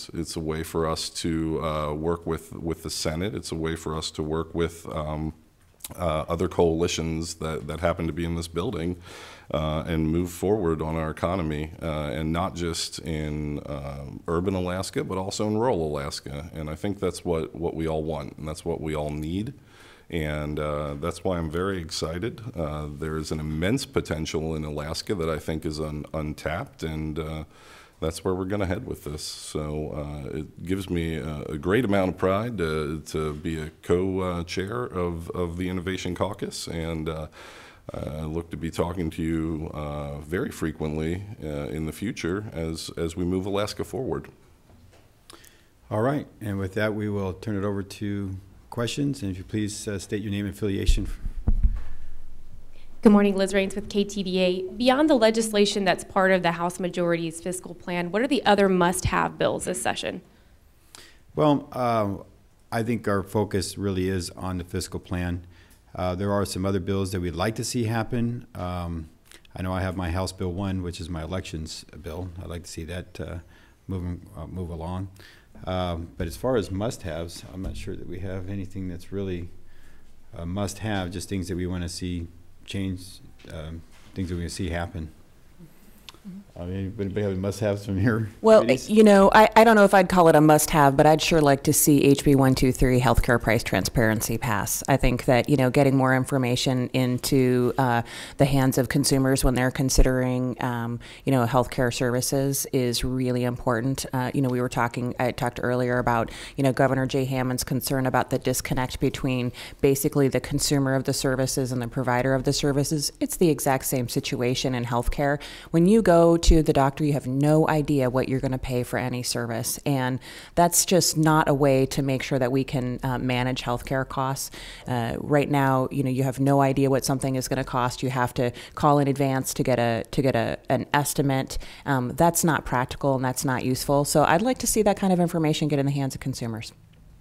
It's a way for us to work with the Senate. It's a way for us to work with other coalitions that happen to be in this building and move forward on our economy, and not just in urban Alaska, but also in rural Alaska. And I think that's what we all want, and that's what we all need. And that's why I'm very excited. There's an immense potential in Alaska that I think is untapped, and that's where we're going to head with this. So it gives me a great amount of pride to be a co-chair of the Innovation Caucus, and I look to be talking to you very frequently in the future as we move Alaska forward. All right, and with that, we will turn it over to questions, and if you please state your name and affiliation. Good morning, Liz Raines with KTVA. Beyond the legislation that's part of the House Majority's fiscal plan, what are the other must-have bills this session? Well, I think our focus really is on the fiscal plan. There are some other bills that we'd like to see happen. I know I have my House Bill 1, which is my elections bill. I'd like to see that move along. But as far as must-haves, I'm not sure that we have anything that's really a must-have, just things that we want to see change, things that we want to see happen. I mean, anybody have must-haves from here? Well, you know, I don't know if I'd call it a must-have, but I'd sure like to see HB 123 healthcare price transparency pass. I think that, you know, getting more information into the hands of consumers when they're considering, you know, healthcare services is really important. You know, I talked earlier about, you know, Governor Jay Hammond's concern about the disconnect between basically the consumer of the services and the provider of the services. It's the exact same situation in healthcare. When you go to the doctor, you have no idea what you're going to pay for any service, and that's just not a way to make sure that we can manage healthcare costs. Right now, you know, you have no idea what something is going to cost. You have to call in advance to get an estimate. That's not practical and that's not useful. So I'd like to see that kind of information get in the hands of consumers.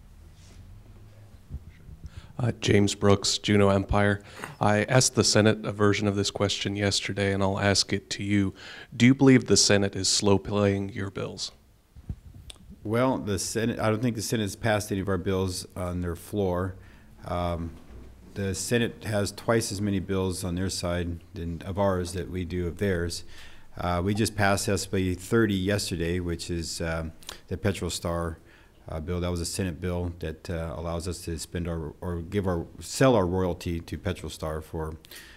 James Brooks, Juneau Empire. I asked the Senate a version of this question yesterday, and I'll ask it to you. Do you believe the Senate is slow playing your bills? Well, the Senate, I don't think the Senate has passed any of our bills on their floor. The Senate has twice as many bills on their side of ours that we do of theirs. We just passed SB 30 yesterday, which is the PetroStar bill. That was a Senate bill that allows us to spend sell our royalty to PetroStar for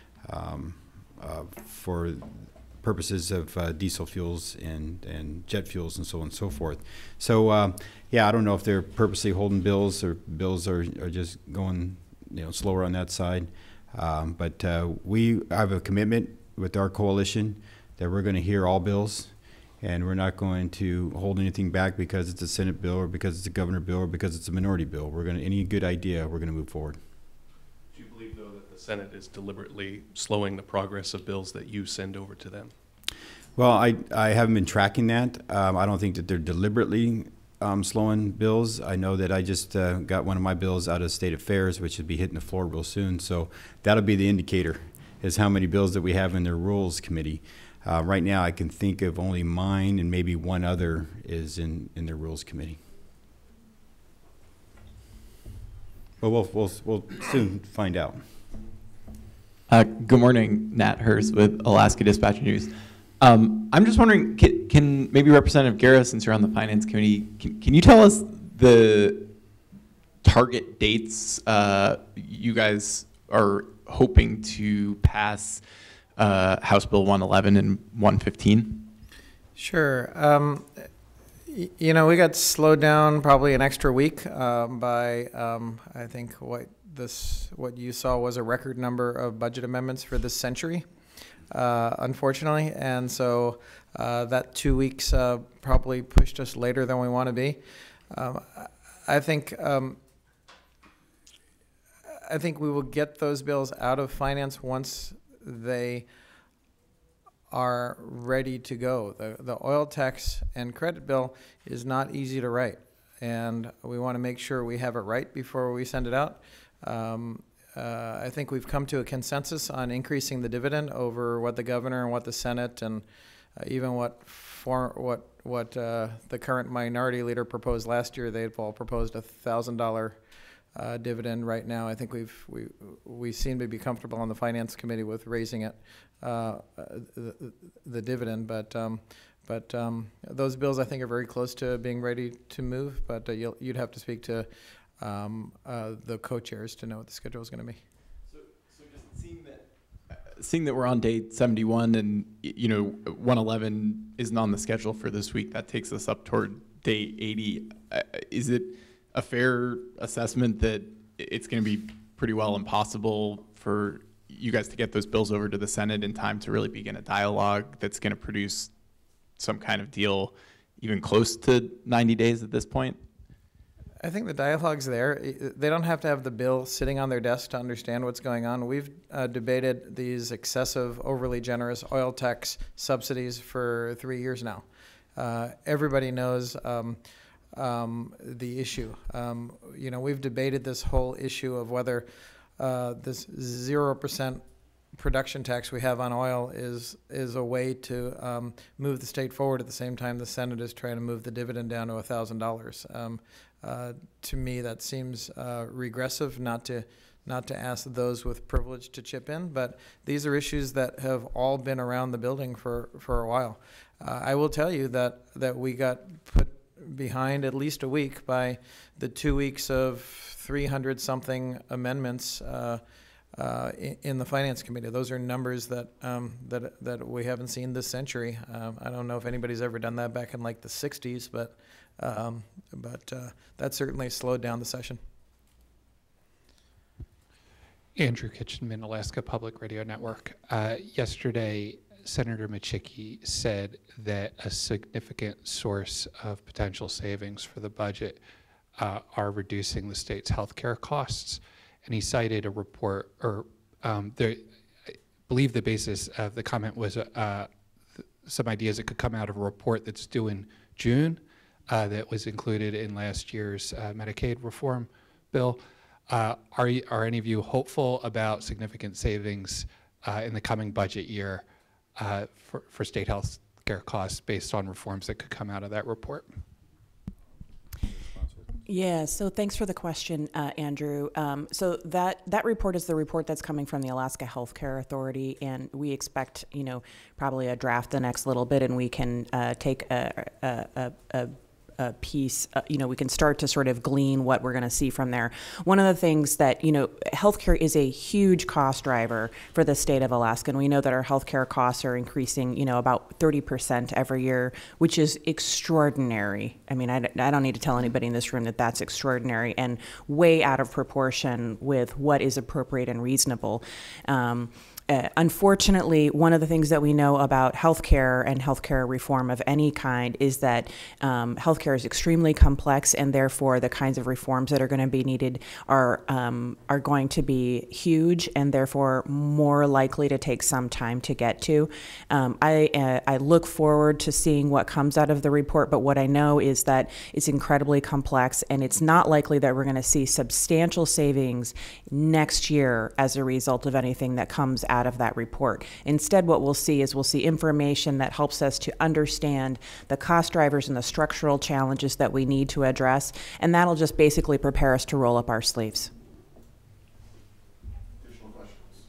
purposes of diesel fuels and jet fuels and so on and so forth. So yeah, I don't know if they're purposely holding bills or bills are just going, you know, slower on that side. But we have a commitment with our coalition that we're going to hear all bills. And we're not going to hold anything back because it's a Senate bill or because it's a governor bill or because it's a minority bill. We're going to, any good idea, we're going to move forward. Do you believe, though, that the Senate is deliberately slowing the progress of bills that you send over to them? Well, I haven't been tracking that. I don't think that they're deliberately slowing bills. I know that I just got one of my bills out of State Affairs, which should be hitting the floor real soon. So that'll be the indicator, is how many bills that we have in their Rules Committee. Right now, I can think of only mine and maybe one other is in the Rules Committee. But we'll soon find out. Good morning, Nat Hurst with Alaska Dispatch News. I'm just wondering, can maybe Representative Guerra, since you're on the Finance Committee, can you tell us the target dates you guys are hoping to pass House Bill 111 and 115? Sure. You know, we got slowed down probably an extra week by I think what you saw was a record number of budget amendments for this century, unfortunately, and so that 2 weeks probably pushed us later than we want to be. I think we will get those bills out of finance once they are ready to go. The oil tax and credit bill is not easy to write, and we want to make sure we have it right before we send it out. I think we've come to a consensus on increasing the dividend over what the governor and what the Senate and even what the current minority leader proposed last year. They've all proposed $1,000 dividend right now. I think we seem to be comfortable on the finance committee with raising it, the dividend, but those bills I think are very close to being ready to move, but you'd have to speak to the co-chairs to know what the schedule is going to be. So just seeing that we're on day 71 and 111 isn't on the schedule for this week, that takes us up toward day 80. Is it a fair assessment that it's going to be pretty well impossible for you guys to get those bills over to the Senate in time to really begin a dialogue that's going to produce some kind of deal even close to 90 days at this point? I think the dialogue's there. They don't have to have the bill sitting on their desk to understand what's going on. We've debated these excessive, overly generous oil tax subsidies for 3 years now. Everybody knows the issue. We've debated this whole issue of whether this 0% production tax we have on oil is a way to move the state forward at the same time the Senate is trying to move the dividend down to $1,000. To me, that seems regressive not to ask those with privilege to chip in, but these are issues that have all been around the building for a while. I will tell you that we got put behind at least a week by the 2 weeks of 300-something amendments in the Finance Committee. Those are numbers that we haven't seen this century. I don't know if anybody's ever done that back in like the 60s, but that certainly slowed down the session. Andrew Kitchenman, Alaska Public Radio Network. Yesterday, Senator Michicki said that a significant source of potential savings for the budget are reducing the state's healthcare costs. And he cited a report, or I believe the basis of the comment was some ideas that could come out of a report that's due in June that was included in last year's Medicaid reform bill. Are any of you hopeful about significant savings in the coming budget year for state health care costs based on reforms that could come out of that report? Yeah, so thanks for the question, Andrew. So that report is the report that's coming from the Alaska Healthcare Authority, and we expect, probably a draft the next little bit, and we can take a piece, we can start to sort of glean what we're going to see from there. One of the things that, healthcare is a huge cost driver for the state of Alaska, and we know that our healthcare costs are increasing, about 30% every year, which is extraordinary. I mean, I don't need to tell anybody in this room that that's extraordinary and way out of proportion with what is appropriate and reasonable. Unfortunately, one of the things that we know about healthcare and healthcare reform of any kind is that healthcare is extremely complex, and therefore the kinds of reforms that are going to be needed are going to be huge, and therefore more likely to take some time to get to. I look forward to seeing what comes out of the report, but what I know is that it's incredibly complex, and it's not likely that we're going to see substantial savings next year as a result of anything that comes out of that report. Instead, what we'll see is information that helps us to understand the cost drivers and the structural challenges that we need to address, and that'll just basically prepare us to roll up our sleeves. Additional questions?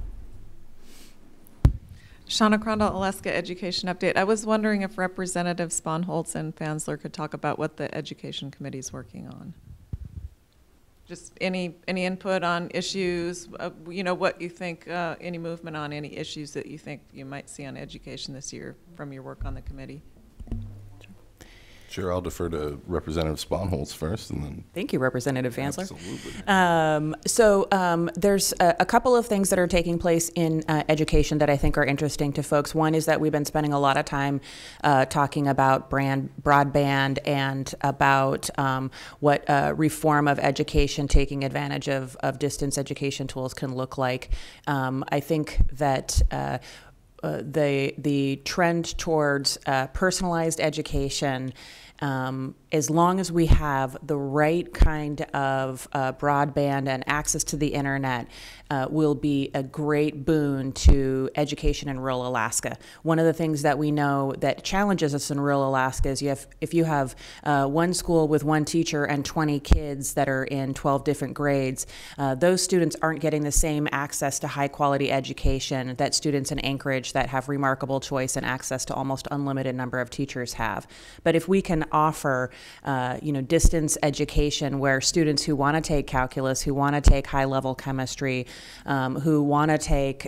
Shauna Crondall, Alaska Education Update. I was wondering if Representatives Sponholz and Fansler could talk about what the Education Committee is working on. Just any input on issues, what you think, any movement on any issues that you think you might see on education this year from your work on the committee? Sure, I'll defer to Representative Sponholz first, and then. Thank you, Representative Fansler. Absolutely. There's a couple of things that are taking place in education that I think are interesting to folks. One is that we've been spending a lot of time talking about broadband and about what reform of education, taking advantage of distance education tools can look like. I think that the trend towards personalized education as long as we have the right kind of broadband and access to the internet, will be a great boon to education in rural Alaska. One of the things that we know that challenges us in rural Alaska is if you have one school with one teacher and 20 kids that are in 12 different grades, those students aren't getting the same access to high quality education that students in Anchorage that have remarkable choice and access to almost unlimited number of teachers have. But if we can offer distance education where students who want to take calculus, who want to take high level chemistry, who want to take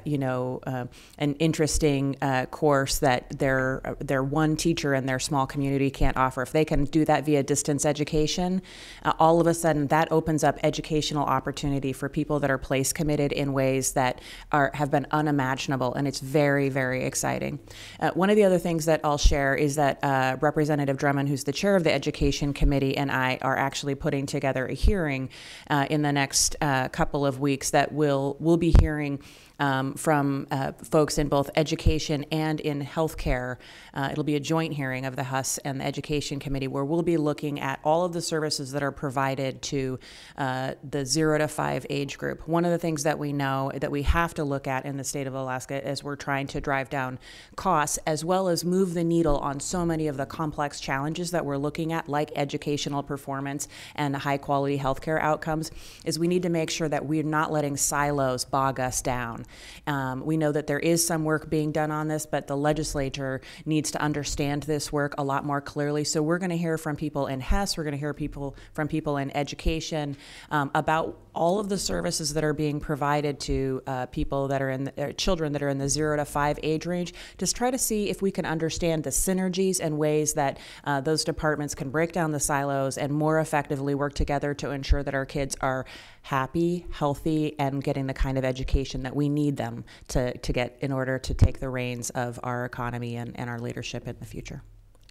an interesting course that their one teacher in their small community can't offer, if they can do that via distance education, all of a sudden that opens up educational opportunity for people that are place committed in ways that have been unimaginable, and it's very, very exciting. One of the other things that I'll share is that Representative Drummond, who's the chair of the Education Committee, and I are actually putting together a hearing in the next couple of weeks that we'll be hearing from folks in both education and in healthcare. It'll be a joint hearing of the HUS and the Education Committee where we'll be looking at all of the services that are provided to the 0 to 5 age group. One of the things that we know that we have to look at in the state of Alaska as we're trying to drive down costs as well as move the needle on so many of the complex challenges that we're looking at, like educational performance and high quality healthcare outcomes, is we need to make sure that we're not letting silos bog us down. We know that there is some work being done on this, but the legislature needs to understand this work a lot more clearly. So we're going to hear from people in HES, we're going to hear from people in education about all of the services that are being provided to people that are in children that are in the 0 to 5 age range. Just try to see if we can understand the synergies and ways that those departments can break down the silos and more effectively work together to ensure that our kids are happy, healthy, and getting the kind of education that we need them to get in order to take the reins of our economy and our leadership in the future.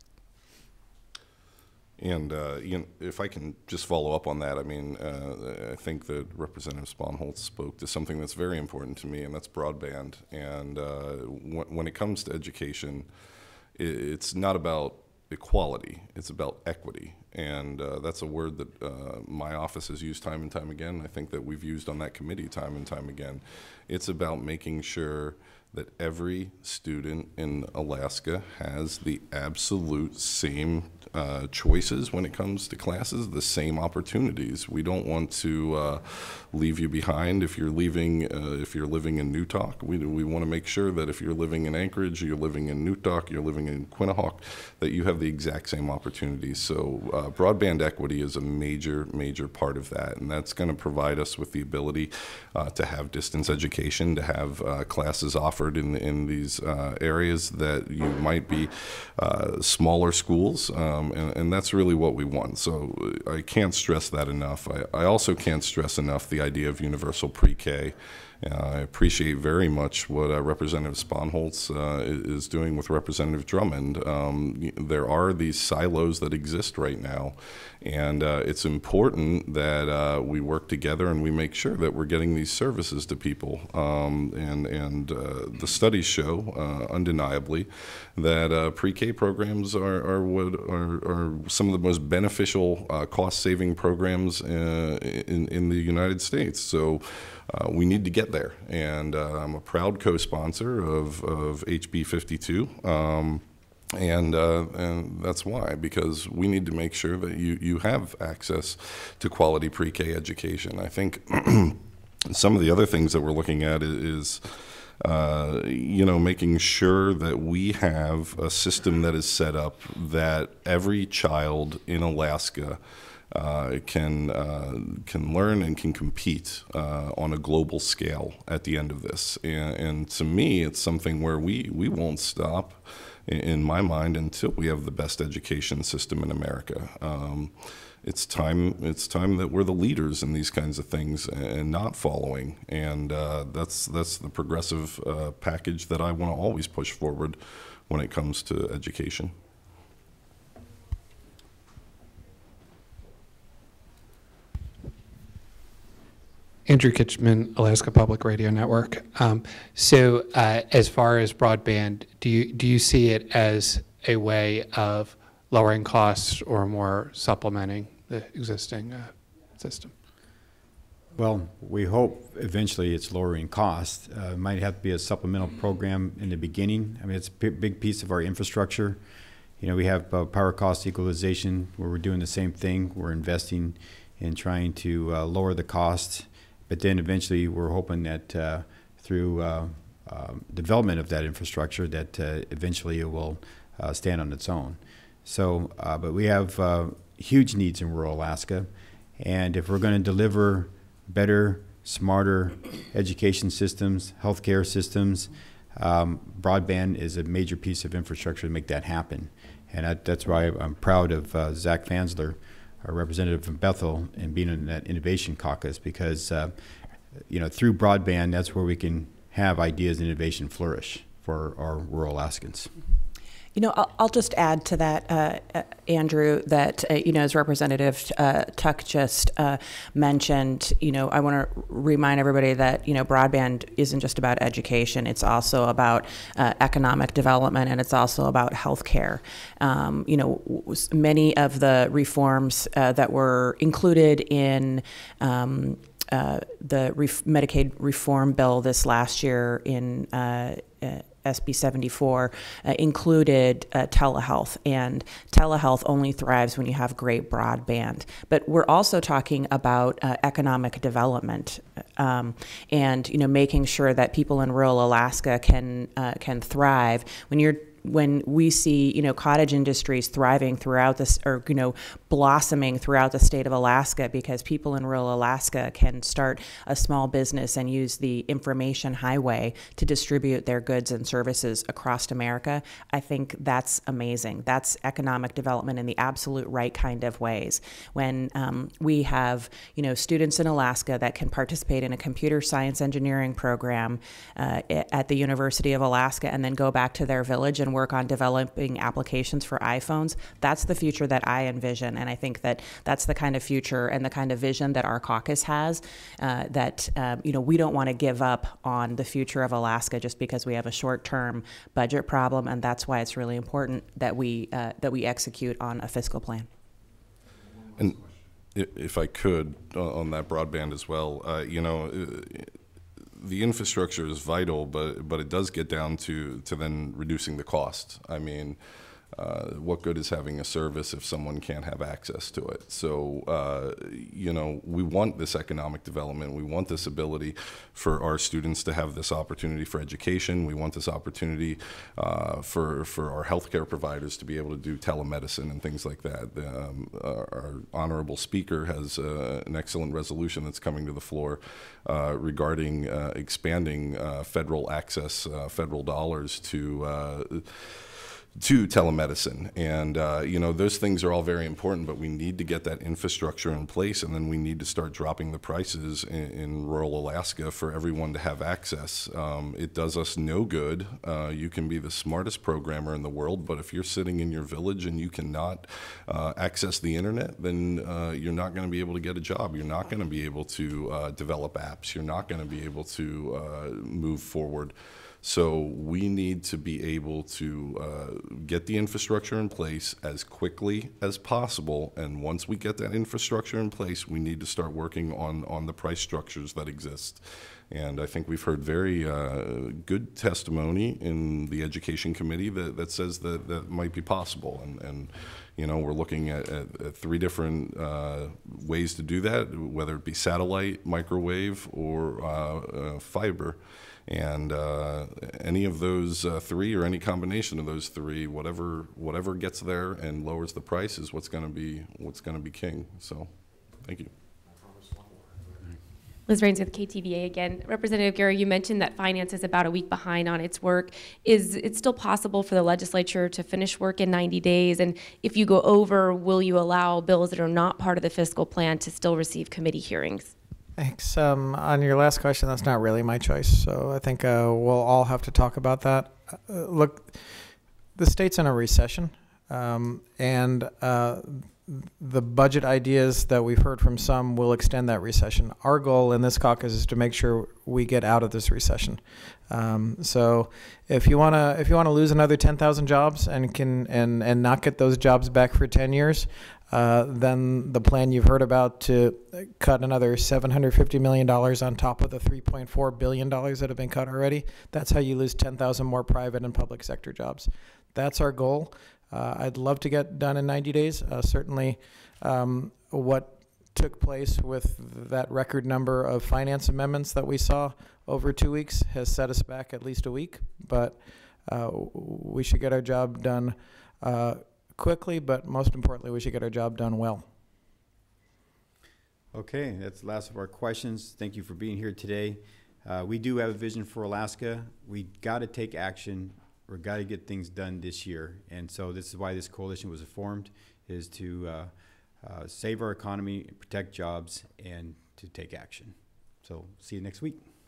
And if I can just follow up on that, I mean, I think that Representative Sponholz spoke to something that's very important to me, and that's broadband. And when it comes to education, it's not about equality, it's about equity. And that's a word that my office has used time and time again. I think that we've used on that committee time and time again. It's about making sure that every student in Alaska has the absolute same choices when it comes to classes, the same opportunities. We don't want to leave you behind if you're living in Newtok. We want to make sure that if you're living in Anchorage, you're living in Newtok, you're living in Quinnahock, that you have the exact same opportunities. So broadband equity is a major part of that, and that's going to provide us with the ability to have distance education, to have classes offered in these areas that you might be smaller schools, and that's really what we want. So I can't stress that enough. I also can't stress enough the idea of universal pre-K. I appreciate very much what Representative Sponholz is doing with Representative Drummond. There are these silos that exist right now, and it's important that we work together and we make sure that we're getting these services to people. The studies show, undeniably, that pre-K programs are some of the most beneficial cost-saving programs in the United States. So we need to get there, and I'm a proud co-sponsor of HB 52, and that's why, because we need to make sure that you have access to quality pre-K education. I think some of the other things that we're looking at is making sure that we have a system that is set up that every child in Alaska can learn and can compete on a global scale at the end of this. And to me, it's something where we won't stop, in my mind, until we have the best education system in America. It's time that we're the leaders in these kinds of things and not following. And that's the progressive package that I want to always push forward when it comes to education. Andrew Kitchman, Alaska Public Radio Network. So as far as broadband, do you see it as a way of lowering costs or more supplementing the existing system? Well, we hope eventually it's lowering costs. It might have to be a supplemental program in the beginning. I mean, it's a big piece of our infrastructure. You know, we have power cost equalization where we're doing the same thing. We're investing in trying to lower the cost, but then eventually we're hoping that through development of that infrastructure that eventually it will stand on its own. So, but we have huge needs in rural Alaska, and if we're going to deliver better, smarter education systems, healthcare systems, broadband is a major piece of infrastructure to make that happen. And that's why I'm proud of Zach Fansler, our representative from Bethel, and being in that innovation caucus, because you know, through broadband, that's where we can have ideas and innovation flourish for our rural Alaskans. You know, I'll just add to that, Andrew, that, you know, as Representative Tuck just mentioned, you know, I want to remind everybody that, you know, broadband isn't just about education. It's also about economic development, and it's also about healthcare. You know, many of the reforms that were included in the Medicaid reform bill this last year in SB 74 included telehealth, and telehealth only thrives when you have great broadband. But we're also talking about economic development, and, you know, making sure that people in rural Alaska can thrive. When we see, you know, cottage industries thriving throughout this, or, you know, blossoming throughout the state of Alaska, because people in rural Alaska can start a small business and use the information highway to distribute their goods and services across America, I think that's amazing. That's economic development in the absolute right kind of ways. When we have, you know, students in Alaska that can participate in a computer science engineering program at the University of Alaska and then go back to their village and work on developing applications for iPhones, that's the future that I envision. And I think that that's the kind of future and the kind of vision that our caucus has, that, you know, we don't want to give up on the future of Alaska just because we have a short-term budget problem. And that's why it's really important that we execute on a fiscal plan. And if I could, on that broadband as well, you know, the infrastructure is vital, but it does get down to then reducing the cost. I mean, what good is having a service if someone can't have access to it? So, you know, we want this economic development. We want this ability for our students to have this opportunity for education. We want this opportunity for our healthcare providers to be able to do telemedicine and things like that. Our honorable speaker has an excellent resolution that's coming to the floor regarding expanding federal access, federal dollars to telemedicine. And, you know, those things are all very important, but we need to get that infrastructure in place, and then we need to start dropping the prices in rural Alaska for everyone to have access. It does us no good. You can be the smartest programmer in the world, but if you're sitting in your village and you cannot access the internet, then you're not going to be able to get a job. You're not going to be able to develop apps. You're not going to be able to move forward. So we need to be able to get the infrastructure in place as quickly as possible. And once we get that infrastructure in place, we need to start working on the price structures that exist. And I think we've heard very good testimony in the Education Committee that says that might be possible. And you know, we're looking at 3 different ways to do that, whether it be satellite, microwave, or fiber. And any of those 3, or any combination of those 3, whatever gets there and lowers the price is what's going to be king. So, thank you. Liz Raines with KTVA again. Representative Guerra, you mentioned that finance is about a week behind on its work. Is it still possible for the legislature to finish work in 90 days? And if you go over, will you allow bills that are not part of the fiscal plan to still receive committee hearings? Thanks. On your last question, that's not really my choice. So I think we'll all have to talk about that. Look, the state's in a recession, and the budget ideas that we've heard from some will extend that recession. Our goal in this caucus is to make sure we get out of this recession. So if you wanna lose another 10,000 jobs and not get those jobs back for 10 years, then the plan you've heard about to cut another $750 million on top of the $3.4 billion that have been cut already, that's how you lose 10,000 more private and public sector jobs. That's our goal. I'd love to get done in 90 days. Certainly what took place with that record number of finance amendments that we saw over 2 weeks has set us back at least a week, but we should get our job done quickly, but most importantly, we should get our job done well. Okay, that's the last of our questions. Thank you for being here today. We do have a vision for Alaska. We got to take action. We've got to get things done this year. And so this is why this coalition was formed, is to save our economy, protect jobs, and to take action. So see you next week.